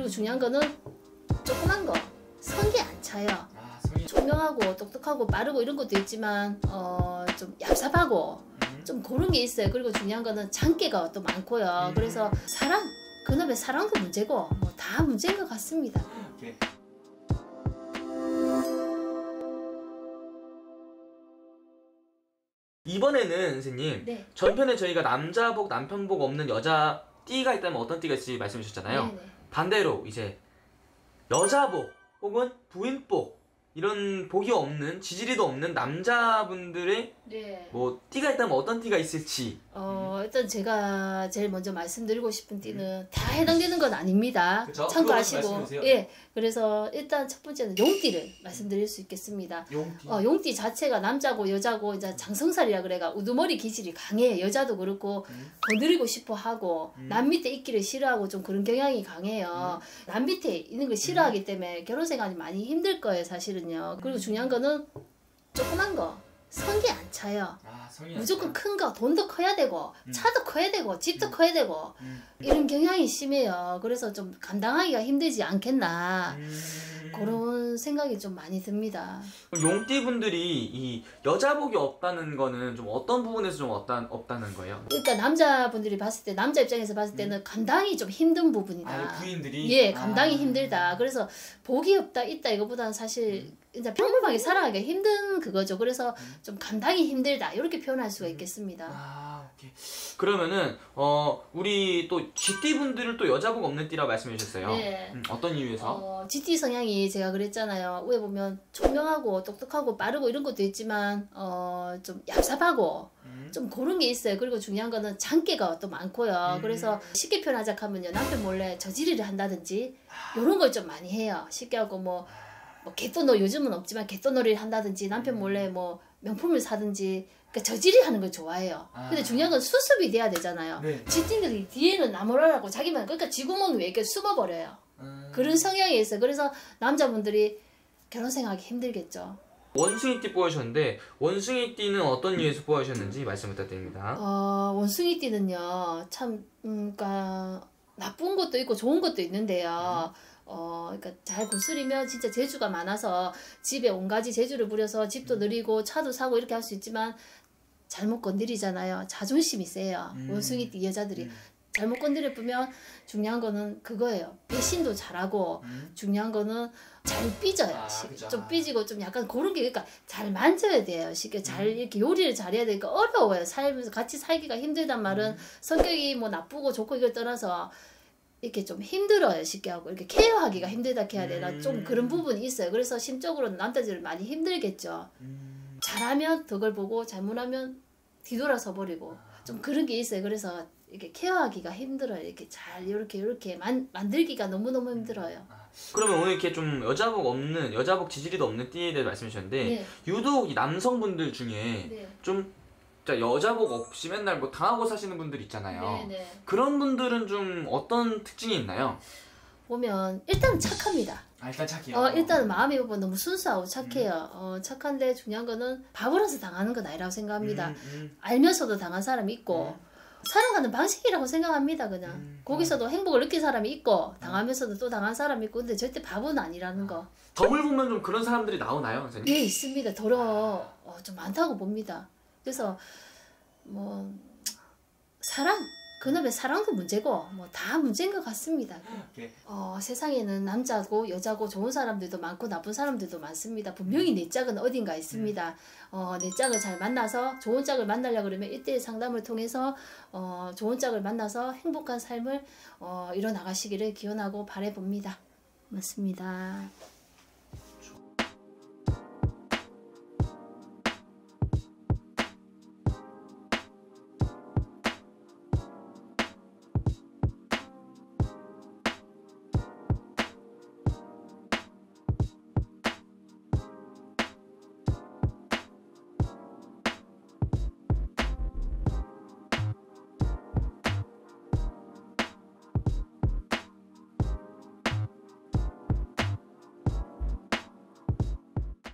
그리고 중요한 거는 조그만 거 성기 안 차요. 아, 성이 총명하고 똑똑하고 빠르고 이런 것도 있지만 좀 얍삽하고 좀 그런 게 있어요. 그리고 중요한 거는 장기가 또 많고요. 그래서 사랑, 그놈의 사랑도 문제고 뭐 다 문제인 것 같습니다. 오케이. 이번에는 선생님 네. 전편에 저희가 남자복 남편복 없는 여자 띠가 있다면 어떤 띠가 있을지 말씀해 주셨잖아요. 네네. 반대로 이제 여자복 혹은 부인복 이런 복이 없는 지지리도 없는 남자분들의 네. 뭐 띠가 있다면 어떤 띠가 있을지. 일단 제가 제일 먼저 말씀드리고 싶은 띠는 다 해당되는 건 아닙니다. 그쵸? 참고하시고. 그거 말씀해 주세요. 예. 그래서 일단 첫 번째는 용띠를 말씀드릴 수 있겠습니다. 용띠. 용띠 자체가 남자고 여자고 이제 장성살이라 그래가 우두머리 기질이 강해요. 여자도 그렇고 거느리고 싶어 하고 남 밑에 있기를 싫어하고 좀 그런 경향이 강해요. 남 밑에 있는 걸 싫어하기 때문에 결혼 생활이 많이 힘들 거예요, 사실은요. 그리고 중요한 거는 조그만 거 성기 안 차요. 아, 성이 무조건 큰 거, 돈도 커야 되고 차도 커야 되고 집도 커야 되고 이런 경향이 심해요. 그래서 좀 감당하기가 힘들지 않겠나 그런 생각이 좀 많이 듭니다. 용띠 분들이 이 여자복이 없다는 거는 좀 어떤 부분에서 좀 없다는 거예요? 그러니까 남자분들이 봤을 때 남자 입장에서 봤을 때는 감당이 좀 힘든 부분이다. 아, 부인들이? 예, 감당이 힘들다. 그래서 복이 없다 있다 이거보다는 사실 이제 평범하게 살아가기가 힘든 그거죠. 그래서 좀 감당이 힘들다 이렇게 표현할 수가 있겠습니다. 아, 오케이. 그러면은 우리 또 GT 분들을 또 여자복 없는 띠라고 말씀해 주셨어요. 네. 어떤 이유에서? GT 성향이 제가 그랬잖아요. 위에 보면 총명하고 똑똑하고 빠르고 이런 것도 있지만 좀 얍삽하고 좀 그런 게 있어요. 그리고 중요한 거는 장기가 또 많고요. 그래서 쉽게 표현하자 하면요, 남편 몰래 저지리를 한다든지 이런 걸 좀 많이 해요. 쉽게 하고 뭐 개또놀이 요즘은 없지만 개또놀이를 한다든지 남편 몰래 뭐 명품을 사든지 그러니까 저지리 하는 걸 좋아해요. 근데 중요한 건 수습이 돼야 되잖아요. 네. GT들이 뒤에는 나무라라고 자기만 그러니까 쥐구멍 위에 이렇게 숨어버려요. 그런 성향이 있어요. 그래서 남자분들이 결혼 생활하기 힘들겠죠. 원숭이띠 뽑으셨는데 원숭이띠는 어떤 이유에서 뽑으셨는지 말씀 부탁드립니다. 원숭이띠는요 참 그러니까 나쁜 것도 있고 좋은 것도 있는데요. 그러니까 잘 구슬이면 진짜 재주가 많아서 집에 온 가지 재주를 부려서 집도 늘리고 차도 사고 이렇게 할 수 있지만 잘못 건드리잖아요. 자존심이 세요. 원숭이띠 여자들이. 잘못 건드려 보면 중요한 거는 그거예요. 배신도 잘하고 중요한 거는 잘 삐져요. 좀 삐지고 좀 약간 그런 게 그러니까 잘 만져야 돼요. 쉽게 잘 이렇게 요리를 잘해야 되니까 어려워요. 살면서 같이 살기가 힘들단 말은 성격이 뭐 나쁘고 좋고 이걸 떠나서 이렇게 좀 힘들어요. 쉽게 하고 이렇게 케어하기가 힘들다 해야 되나 좀 그런 부분이 있어요. 그래서 심적으로는 남자들은 많이 힘들겠죠. 잘하면 덕을 보고 잘못하면 뒤돌아서 버리고 좀 그런 게 있어요. 그래서 이렇게 케어하기가 힘들어요. 이렇게 잘 이렇게 만들기가 너무너무 힘들어요. 그러면 오늘 이렇게 좀 여자복 지지리도 없는 띠에 대해 말씀해 주셨는데 네. 유독 이 남성분들 중에 네. 좀 여자복 없이 맨날 뭐 당하고 사시는 분들 있잖아요. 네. 그런 분들은 좀 어떤 특징이 있나요? 보면 일단 착합니다. 일단 착해요. 일단 마음이 보면 너무 순수하고 착해요. 착한데 중요한 거는 바보라서 당하는 건 아니라고 생각합니다. 알면서도 당한 사람이 있고 살아가는 방식이라고 생각합니다. 그냥 거기서도 행복을 느낀 사람이 있고 당하면서도 또 당한 사람이 있고 근데 절대 바보는 아니라는 거. 점을 보면 좀 그런 사람들이 나오나요, 선생님? 예, 있습니다. 좀 많다고 봅니다. 그래서 뭐 사랑, 그놈의 사랑도 문제고 뭐 다 문제인 것 같습니다. 세상에는 남자고 여자고 좋은 사람들도 많고 나쁜 사람들도 많습니다. 분명히 내 짝은 어딘가 있습니다. 내 짝을 잘 만나서 좋은 짝을 만나려고 그러면 1:1 상담을 통해서 좋은 짝을 만나서 행복한 삶을 이뤄나가시기를 기원하고 바라봅니다. 맞습니다.